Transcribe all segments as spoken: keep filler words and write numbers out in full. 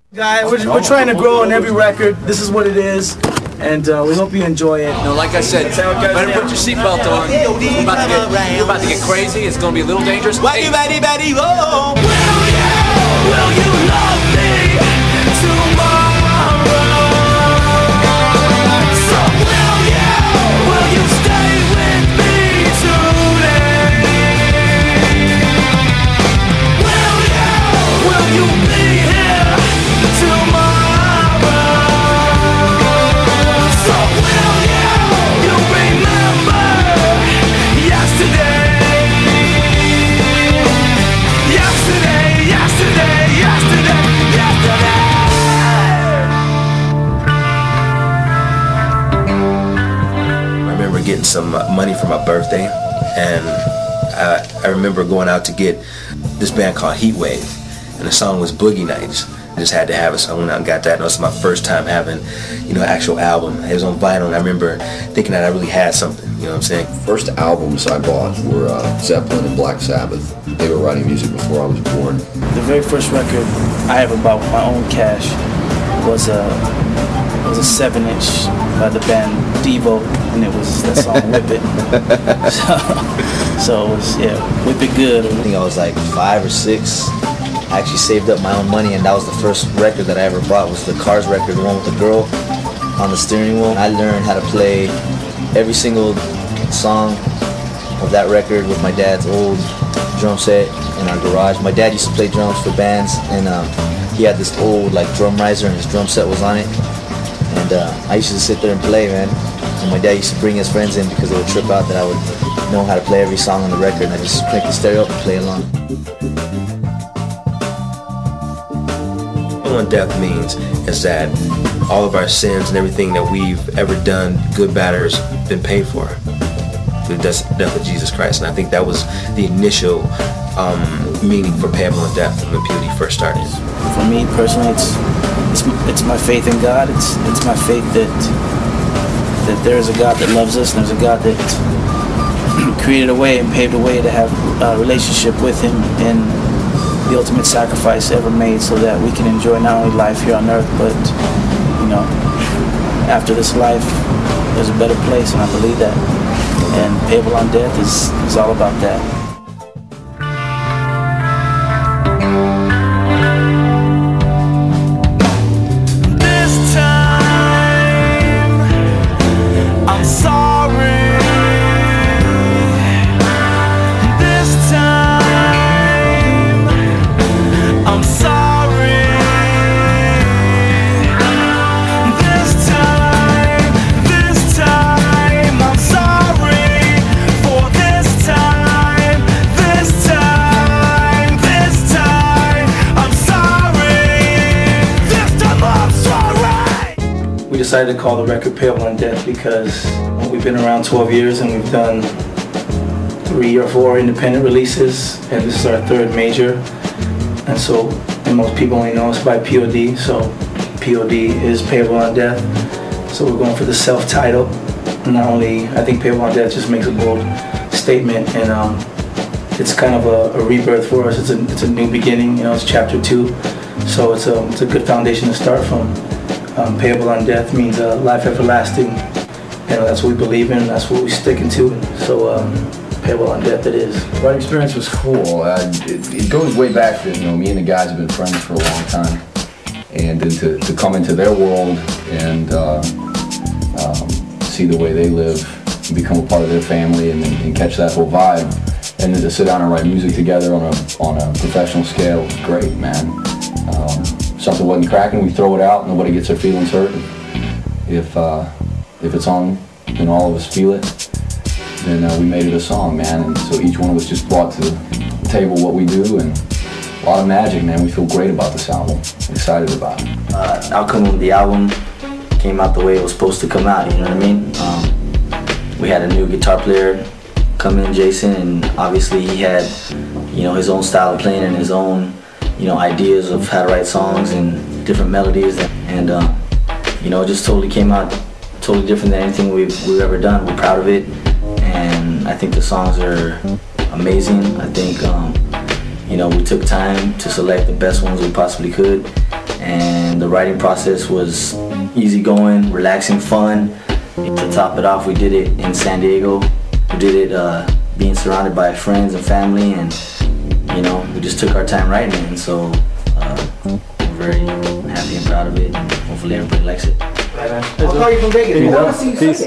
Guy, we're, we're trying to grow on every record. This is what it is, and uh, we hope you enjoy it. No, like I said, better put your seatbelt on. We're about, to get, we're about to get crazy. It's going to be a little dangerous. Hey. Will you, will you love me tomorrow? So will you, will you stay with me today? Will you, will you be here tomorrow? So will you, you remember yesterday? Yesterday, yesterday, yesterday, yesterday. I remember getting some money for my birthday, and I, I remember going out to get this band called Heatwave, and the song was Boogie Nights. I just had to have it, so I went out and got that, and it was my first time having, you know, an actual album. It was on vinyl, and I remember thinking that I really had something, you know what I'm saying? First albums I bought were uh, Zeppelin and Black Sabbath. They were writing music before I was born. The very first record I ever bought with my own cash was a was a seven inch by the band Devo, and it was the song Whip It. So, so it was, yeah, Whip It Good. I think I was like five or six. I actually saved up my own money, and that was the first record that I ever bought, was the Cars record, the one with the girl on the steering wheel. I learned how to play every single song of that record with my dad's old drum set in our garage. My dad used to play drums for bands, and uh, he had this old like drum riser, and his drum set was on it. And uh, I used to sit there and play, man. And my dad used to bring his friends in because they would trip out that I would know how to play every song on the record, and I just crank the stereo up and play along. What death means is that all of our sins and everything that we've ever done, good, bad, or has been paid for through the death of Jesus Christ. And I think that was the initial um, meaning for Payable in Death when P O D first started. For me personally, it's it's it's my faith in God. It's it's my faith that that there is a God that loves us, and there's a God that created a way and paved a way to have a relationship with Him, and the ultimate sacrifice ever made so that we can enjoy not only life here on earth, but, you know, after this life, there's a better place, and I believe that. And Payable on Death is, is all about that. This time, I'm sorry. This time, I'm sorry. This time, this time, I'm sorry. For this time, this time, this time, I'm sorry. This time, I'm sorry. We decided to call the record Payable on Death because we've been around twelve years and we've done three or four independent releases, and this is our third major. And so, and most people only know us by P O D, so P O D is Payable on Death. So we're going for the self-title. Not only, I think Payable on Death just makes a bold statement, and um, it's kind of a, a rebirth for us. It's a, it's a new beginning, you know, it's chapter two. So it's a, it's a good foundation to start from. Um, Payable on Death means uh, life everlasting. You know, that's what we believe in, that's what we're sticking to. So um, Payable on Death it is. My experience was cool. Uh, it, it goes way back. To, you know, me and the guys have been friends for a long time, and then to, to come into their world and uh, um, see the way they live, and become a part of their family, and, and catch that whole vibe, and then to sit down and write music together on a on a professional scale was great, man. Um, something wasn't cracking, we throw it out. Nobody gets their feelings hurt. If uh, if it's on, then all of us feel it. Then uh, we made it a song, man, and so each one of us just brought to the table what we do, and a lot of magic, man. We feel great about this album, excited about it. Uh, outcome of the album came out the way it was supposed to come out, you know what I mean? Um, we had a new guitar player come in, Jason, and obviously he had, you know, his own style of playing and his own, you know, ideas of how to write songs and different melodies, and uh, you know, it just totally came out totally different than anything we've, we've ever done. We're proud of it, and I think the songs are amazing. I think, um, you know, we took time to select the best ones we possibly could, and the writing process was easygoing, relaxing, fun. To top it off, we did it in San Diego. We did it uh, being surrounded by friends and family, and you know, we just took our time writing it, and so uh, we're very happy and proud of it, and hopefully everybody likes it. I'll call you from Vegas. Peace.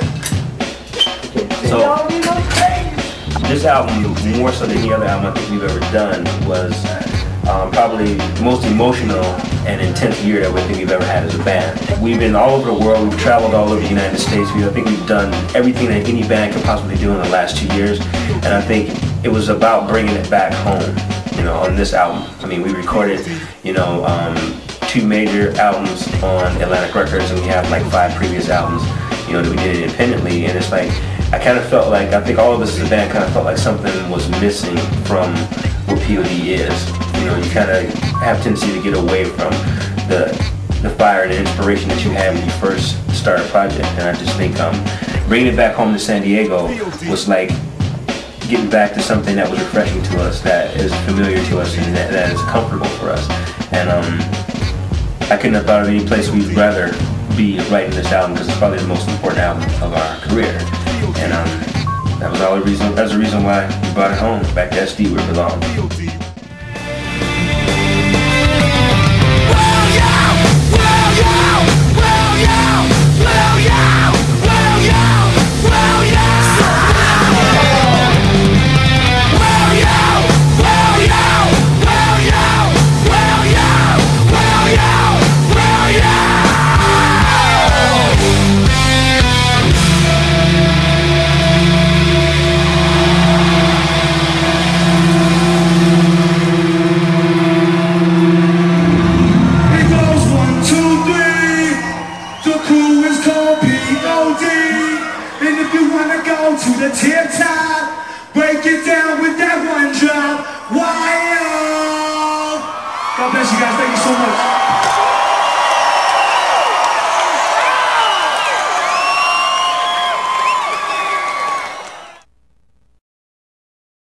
So, this album, more so than any other album I think we've ever done, was um, probably the most emotional and intense year that we think we've ever had as a band. We've been all over the world, we've traveled all over the United States. We, I think we've done everything that any band could possibly do in the last two years. And I think it was about bringing it back home, you know, on this album. I mean, we recorded, you know, um, two major albums on Atlantic Records, and we have like five previous albums, you know, that we did independently. And it's like, I kind of felt like, I think all of us as a band kind of felt like something was missing from what P O D is. You know, you kind of have a tendency to get away from the the fire and the inspiration that you had when you first started a project. And I just think um, bringing it back home to San Diego was like getting back to something that was refreshing to us, that is familiar to us, and that, that is comfortable for us. And um, I couldn't have thought of any place we'd rather be writing this album, because it's probably the most important album of our career. And um, that was all the reason. That's the reason why we brought it home, back to S D where it belonged. To the tip top, break it down with that one drop. Why? God bless you guys. Thank you so much.